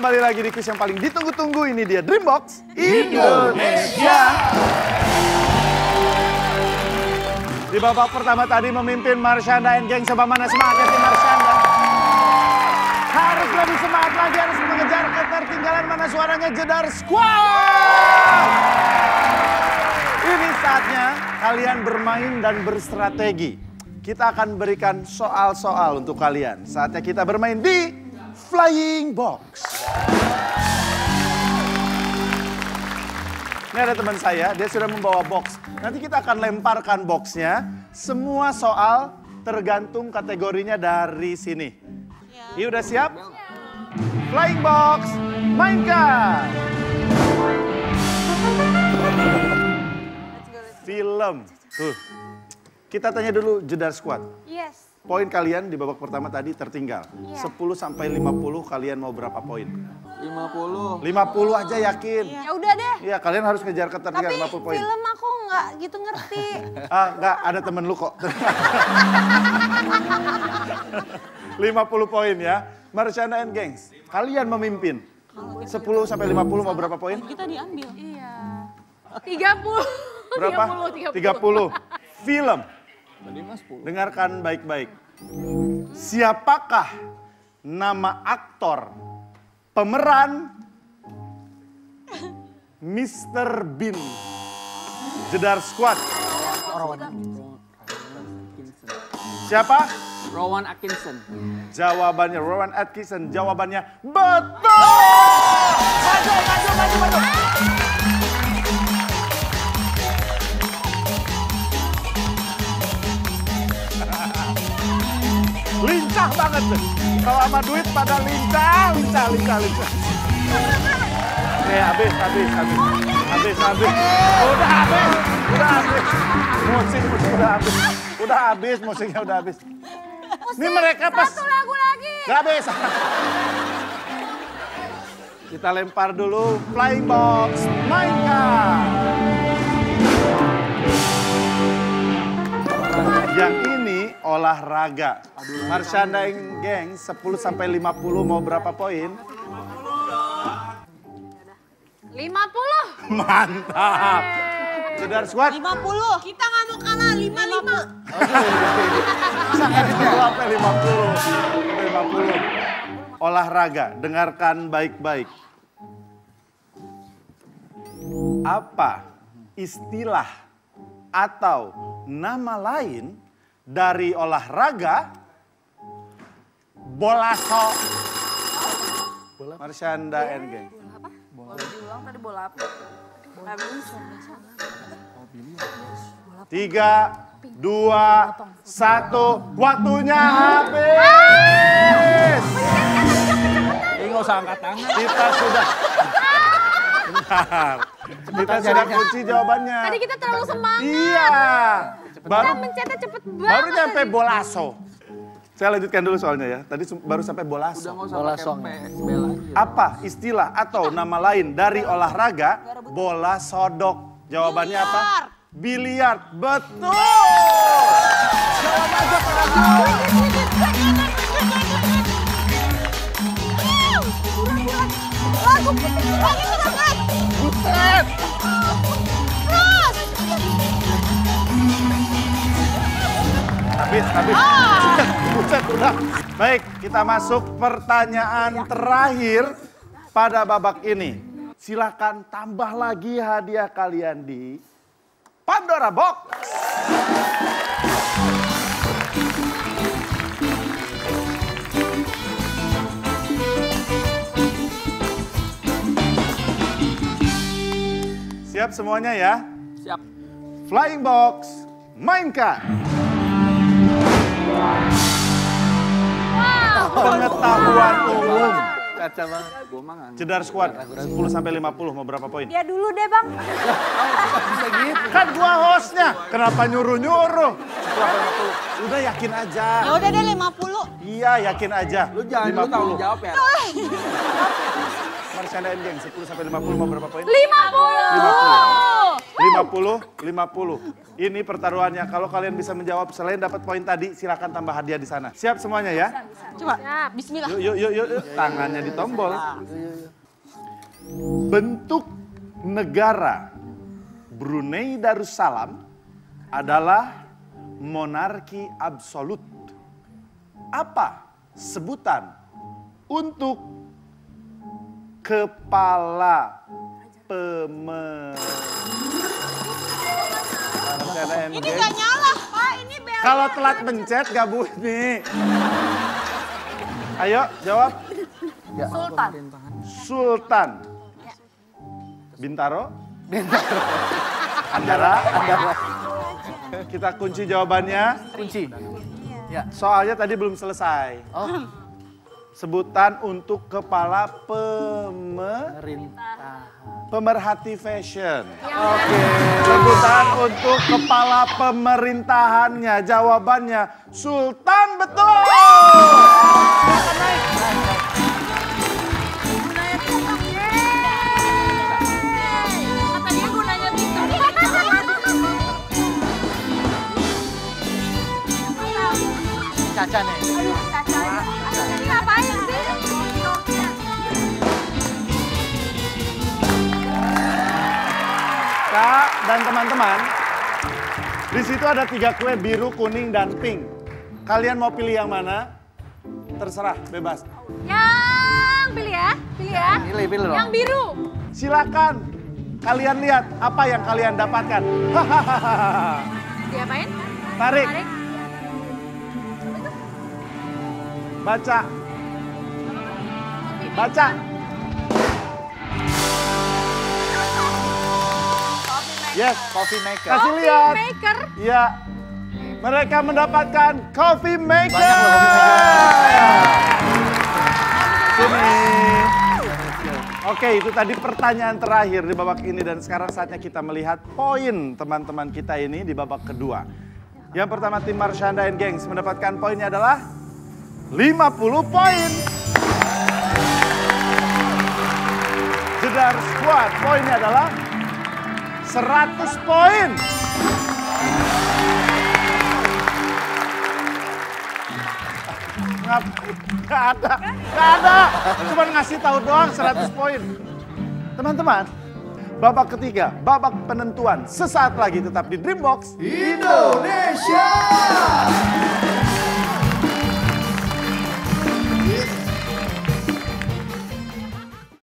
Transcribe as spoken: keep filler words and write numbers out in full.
kembali lagi di kuis yang paling ditunggu-tunggu. Ini dia Dreambox Indonesia. Di babak pertama tadi memimpin Marshanda and Geng. Coba mana semangatnya tim Marshanda? Harus lebih semangat lagi, harus mengejar ketertinggalan. Mana suaranya Jedar Squad? Ini saatnya kalian bermain dan berstrategi. Kita akan berikan soal-soal untuk kalian. Saatnya kita bermain di Flying Box. Ini ada teman saya, dia sudah membawa box. Nanti kita akan lemparkan boxnya. Semua soal tergantung kategorinya dari sini. Iya udah siap? Flying Box, mainkan! Film. Tuh. Kita tanya dulu Jedar Squad. Yes. Poin kalian di babak pertama tadi tertinggal. Yeah. sepuluh sampai lima puluh kalian mau berapa poin? lima puluh. lima puluh aja yakin? Ya udah deh. Iya, kalian harus ngejar ketertinggalan Tapi lima puluh poin. film aku nggak gitu ngerti. Ah, enggak, ada temen lu kok. lima puluh poin ya. Marshanda and Gengs, kalian memimpin. sepuluh sampai lima puluh mau berapa poin? Kita diambil. Iya. tiga puluh. Berapa? tiga puluh. Film. Tadi mas sepuluh. Dengarkan baik-baik. Siapakah nama aktor pemeran mister Bean? Jedar Squad. Siapa? Rowan Atkinson. Jawabannya Rowan Atkinson. Jawabannya betul. Maju, maju, maju, maju. Lincah banget tuh. Kalau sama duit pada lincah, lincah, lincah, lincah. Oke, habis, habis, habis. Habis, habis. Udah habis, udah habis. Musik, musik udah habis. Udah habis, musiknya udah habis. Ini mereka pas... Satu lagu lagi. Gak bisa. Kita lempar dulu Flying Box, mainkan. Yang ini olahraga. Marshanda and Geng sepuluh sampai lima puluh mau berapa poin? lima puluh. Mantap. Jedar Squad. lima puluh. Kita nggak mau kalah, lima puluh lima. Bisa kan itu sampai lima puluh. lima puluh. Olahraga, dengarkan baik-baik. Apa istilah atau nama lain dari olahraga bola so? Marshanda and Geng. Boleh diulang tadi bola apa? Bola bisa. Tiga, dua, satu, waktunya habis. Ini nggak usah angkat tangan. Kita sudah, bentar. Kita sudah kunci jawabannya. Tadi kita terlalu semangat. Iya. Baru, Kita mencetnya cepet banget. baru nyampe bolaso. Saya lanjutkan dulu soalnya ya. Tadi baru sampai Udah bolaso. nggak usah pakai bel aja. Apa istilah atau nama lain dari olahraga bola sodok? Jawabannya apa? Biliar. Betul. Jawaban aja Pak. Lagu putih lagi banget. Buset. Terus. Habis, habis. Buset, buset, udah. Baik, kita masuk pertanyaan terakhir pada babak ini. Silakan tambah lagi hadiah kalian di Pandora Box. Siap semuanya ya? Siap. Flying Box, mainkan. Pengetahuan umum. Caca banget. Gue mah nggak. Jedar Squad, sepuluh sampai lima puluh mau berapa poin? Dia dulu deh bang. Bisa gitu. Kan gua hostnya, kenapa nyuruh-nyuruh? sepuluh sampai lima puluh. Udah yakin aja. Ya udah deh lima puluh. Iya yakin aja. Lu jangan lu tanggung jawab ya. Marshanda and Geng, sepuluh sampai lima puluh mau berapa poin? lima puluh. lima puluh. lima lima puluh, lima puluh. Ini pertaruhannya. Kalau kalian bisa menjawab selain dapat poin tadi, silakan tambah hadiah di sana. Siap semuanya ya? Coba. Siap, bismillah. Yuk, yuk, yuk, yuk. yuk. Tangannya ditombol. Bentuk negara Brunei Darussalam adalah monarki absolut. Apa sebutan untuk kepala pemerintah? Ini gak nyala, Pak. Ini bel. Kalau telat mencet gak bunyi. Ayo jawab. Sultan. Sultan. Bintaro. Bintaro. Andara. Andara. Kita kunci jawabannya. Kunci. Ya. Soalnya tadi belum selesai. Oh. Sebutan untuk kepala pemer... pemerhati fashion. Oke. Sebutan untuk kepala pemerintahannya. Jawabannya Sultan, betul. Kata dia gunanya gitu. Caca nih. Ini ngapain sih? Kak dan teman-teman, di situ ada tiga kue biru, kuning, dan pink. Kalian mau pilih yang mana? Terserah, bebas. Yang pilih ya, pilih ya. Pilih, pilih dong. Yang biru. Silakan kalian lihat apa yang kalian dapatkan. Hahaha. Diapain? Tarik, Tarik. baca, baca. Yes, Coffee maker. kasih lihat. Maker. Ya, mereka mendapatkan coffee maker. Banyak loh coffee maker. Sini. Oke, itu tadi pertanyaan terakhir di babak ini dan sekarang saatnya kita melihat poin teman-teman kita ini di babak kedua. Yang pertama tim Marshanda and Gangs mendapatkan poinnya adalah lima puluh poin. Jedar Squad poinnya adalah seratus poin. Ngap, gak ada, gak ada. Cuma ngasih tahu doang seratus poin. Teman-teman, babak ketiga, babak penentuan. Sesaat lagi tetap di Dreambox Indonesia.